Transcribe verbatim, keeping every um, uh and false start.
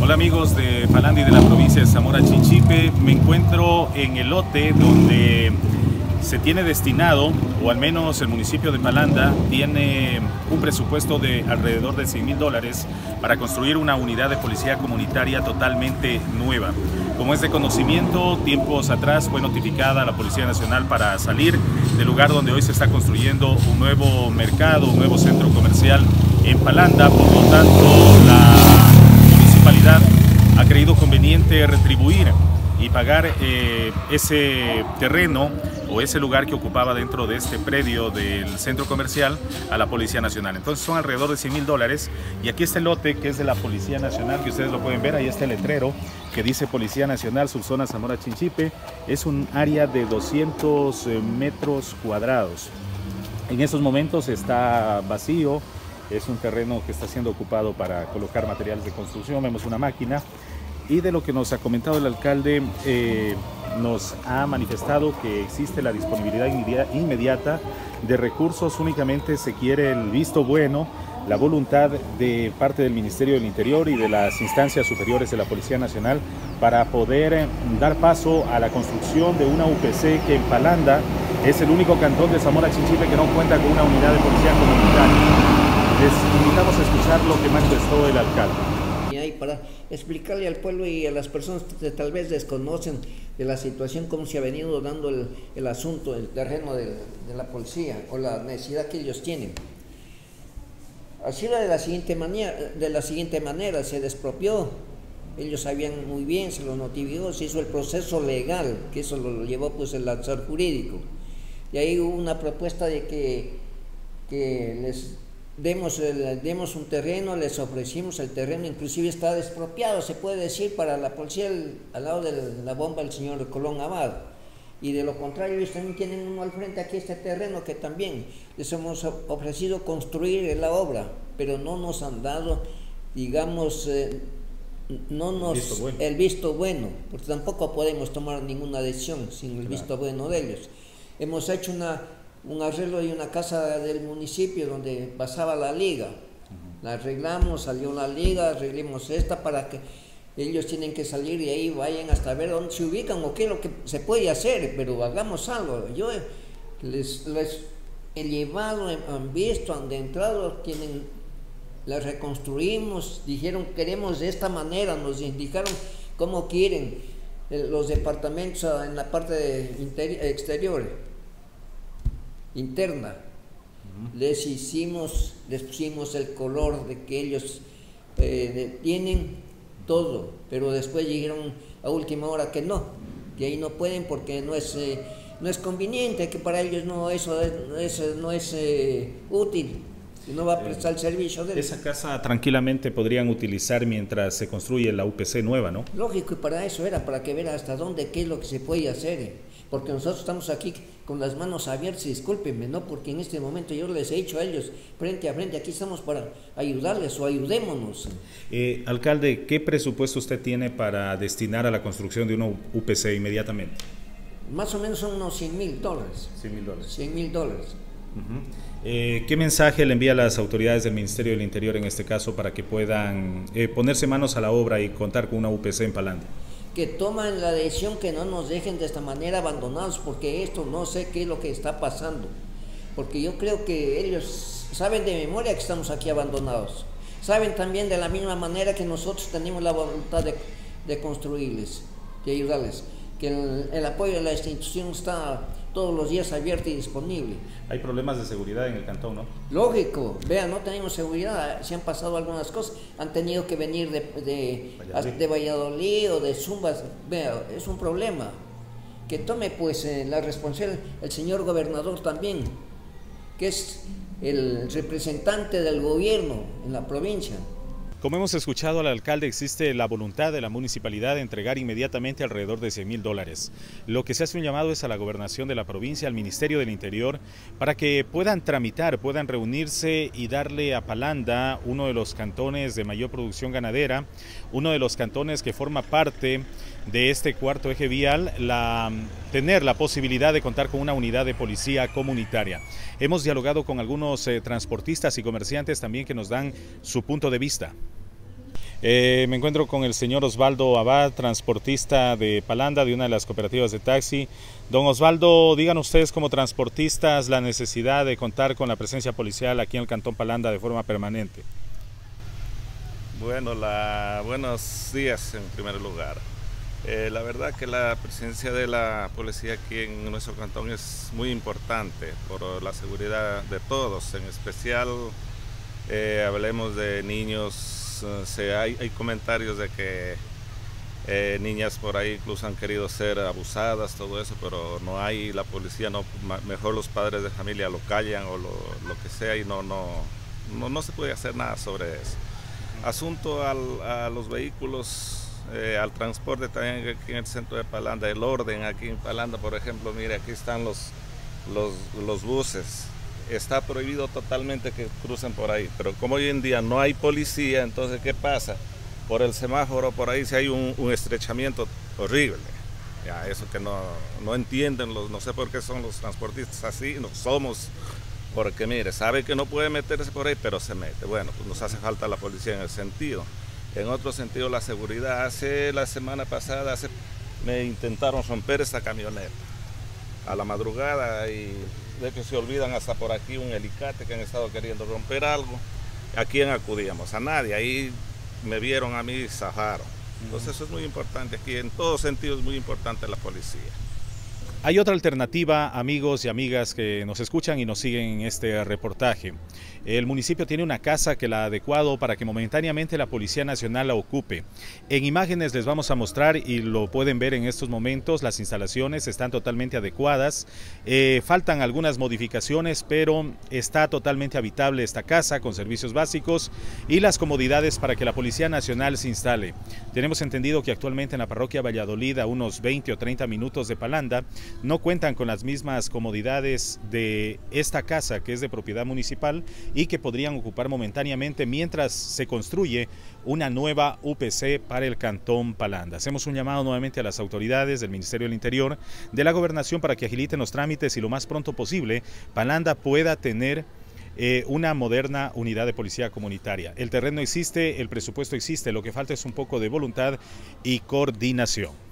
Hola amigos de Palanda y de la provincia de Zamora Chinchipe. Me encuentro en el lote donde se tiene destinado, o al menos el municipio de Palanda tiene un presupuesto de alrededor de cien mil dólares para construir una unidad de policía comunitaria totalmente nueva. Como es de conocimiento, tiempos atrás fue notificada la Policía Nacional para salir del lugar donde hoy se está construyendo un nuevo mercado, un nuevo centro comercial en Palanda. Por lo tanto, la municipalidad ha creído conveniente retribuir y pagar eh, ese terreno o ese lugar que ocupaba dentro de este predio del centro comercial a la Policía Nacional. Entonces son alrededor de cien mil dólares y aquí está el lote que es de la Policía Nacional, que ustedes lo pueden ver. Ahí está el letrero que dice Policía Nacional, subzona Zamora Chinchipe. Es un área de doscientos metros cuadrados. En estos momentos está vacío, es un terreno que está siendo ocupado para colocar materiales de construcción. Vemos una máquina. Y de lo que nos ha comentado el alcalde, eh, nos ha manifestado que existe la disponibilidad inmediata de recursos. Únicamente se quiere el visto bueno, la voluntad de parte del Ministerio del Interior y de las instancias superiores de la Policía Nacional para poder eh, dar paso a la construcción de una U P C que en Palanda es el único cantón de Zamora Chinchipe que no cuenta con una unidad de policía comunitaria. Les invitamos a escuchar lo que manifestó el alcalde. Para explicarle al pueblo y a las personas que tal vez desconocen de la situación, cómo se ha venido dando el, el asunto, el terreno de, de la policía o la necesidad que ellos tienen. Ha sido de la siguiente manera, de la siguiente manera, se despropió, ellos sabían muy bien, se lo notificó, se hizo el proceso legal, que eso lo llevó pues el actor jurídico, y ahí hubo una propuesta de que, que les Demos, el, demos un terreno, les ofrecimos el terreno, inclusive está despropiado, se puede decir, para la policía el, al lado de la bomba del señor Colón Abad. Y de lo contrario, ellos también tienen uno al frente aquí, este terreno que también les hemos ofrecido construir la obra, pero no nos han dado, digamos, eh, no nos, visto bueno. el visto bueno, porque tampoco podemos tomar ninguna decisión sin el claro. visto bueno de ellos. Hemos hecho una... un arreglo de una casa del municipio donde pasaba la liga. Uh-huh. La arreglamos, salió la liga, arreglemos esta para que ellos tienen que salir y ahí vayan hasta ver dónde se ubican o qué es lo que se puede hacer, pero hagamos algo. Yo les, les he llevado, han visto, han entrado, tienen, la reconstruimos, dijeron queremos de esta manera, nos indicaron cómo quieren los departamentos en la parte de interior, exterior. interna, uh-huh. les hicimos, les pusimos el color de que ellos eh, de, tienen todo, pero después dijeron a última hora que no, que ahí no pueden porque no es, eh, no es conveniente, que para ellos no, eso, eso no es eh, útil, no va a prestar el servicio de esa casa tranquilamente podrían utilizar mientras se construye la U P C nueva, ¿no? Lógico, y para eso era, para que ver hasta dónde, qué es lo que se puede hacer, porque nosotros estamos aquí con las manos abiertas, discúlpenme, ¿no? Porque en este momento yo les he dicho a ellos, frente a frente, aquí estamos para ayudarles o ayudémonos. Eh, alcalde, ¿qué presupuesto usted tiene para destinar a la construcción de una U P C inmediatamente? Más o menos son unos cien mil dólares. cien mil dólares. cien mil dólares. Uh-huh. eh, ¿Qué mensaje le envía a las autoridades del Ministerio del Interior en este caso para que puedan eh, ponerse manos a la obra y contar con una U P C en Palanda? Que toman la decisión, que no nos dejen de esta manera abandonados, porque esto no sé qué es lo que está pasando, porque yo creo que ellos saben de memoria que estamos aquí abandonados, saben también de la misma manera que nosotros tenemos la voluntad de, de construirles, de ayudarles, que el, el apoyo de la institución está todos los días abierto y disponible. Hay problemas de seguridad en el cantón, ¿no? Lógico, vean, no tenemos seguridad, se han pasado algunas cosas, han tenido que venir de, de, Valladolid. de Valladolid o de Zumbas, vean, es un problema. Que tome pues eh, la responsabilidad el señor gobernador también, que es el representante del gobierno en la provincia. Como hemos escuchado al alcalde, existe la voluntad de la municipalidad de entregar inmediatamente alrededor de cien mil dólares. Lo que se hace un llamado es a la gobernación de la provincia, al Ministerio del Interior, para que puedan tramitar, puedan reunirse y darle a Palanda, uno de los cantones de mayor producción ganadera, uno de los cantones que forma parte de este cuarto eje vial, la, tener la posibilidad de contar con una unidad de policía comunitaria. Hemos dialogado con algunos eh, transportistas y comerciantes también que nos dan su punto de vista. Eh, me encuentro con el señor Osvaldo Abad, transportista de Palanda, de una de las cooperativas de taxi. Don Osvaldo, digan ustedes como transportistas la necesidad de contar con la presencia policial aquí en el Cantón Palanda de forma permanente. Bueno, la, buenos días en primer lugar. Eh, la verdad que la presencia de la policía aquí en nuestro cantón es muy importante por la seguridad de todos, en especial eh, hablemos de niños, eh, se, hay, hay comentarios de que eh, niñas por ahí incluso han querido ser abusadas, todo eso, pero no hay, la policía, no, mejor los padres de familia lo callan o lo, lo que sea y no, no, no, no se puede hacer nada sobre eso. Asunto al, a los vehículos, eh, al transporte también aquí en el centro de Palanda, el orden aquí en Palanda, por ejemplo, mire, aquí están los, los, los buses, está prohibido totalmente que crucen por ahí, pero como hoy en día no hay policía, entonces ¿qué pasa? Por el semáforo, por ahí sí hay un, un estrechamiento horrible, ya, eso que no, no entienden, los, no sé por qué son los transportistas así, no somos. Porque mire, sabe que no puede meterse por ahí, pero se mete. Bueno, pues nos hace falta la policía en el sentido. En otro sentido, la seguridad. Hace la semana pasada hace, me intentaron romper esta camioneta a la madrugada y de que se olvidan hasta por aquí un alicate que han estado queriendo romper algo. ¿A quién acudíamos? A nadie. Ahí me vieron a mí y zafaron. Entonces eso es muy importante. Aquí en todo sentido es muy importante la policía. Hay otra alternativa, amigos y amigas que nos escuchan y nos siguen en este reportaje. El municipio tiene una casa que la ha adecuado para que momentáneamente la Policía Nacional la ocupe. En imágenes les vamos a mostrar y lo pueden ver en estos momentos, las instalaciones están totalmente adecuadas. Eh, faltan algunas modificaciones, pero está totalmente habitable esta casa con servicios básicos y las comodidades para que la Policía Nacional se instale. Tenemos entendido que actualmente en la parroquia Valladolid, a unos veinte o treinta minutos de Palanda, no cuentan con las mismas comodidades de esta casa que es de propiedad municipal y que podrían ocupar momentáneamente mientras se construye una nueva U P C para el Cantón Palanda. Hacemos un llamado nuevamente a las autoridades del Ministerio del Interior, de la Gobernación, para que agiliten los trámites y lo más pronto posible Palanda pueda tener eh, una moderna unidad de policía comunitaria. El terreno existe, el presupuesto existe, lo que falta es un poco de voluntad y coordinación.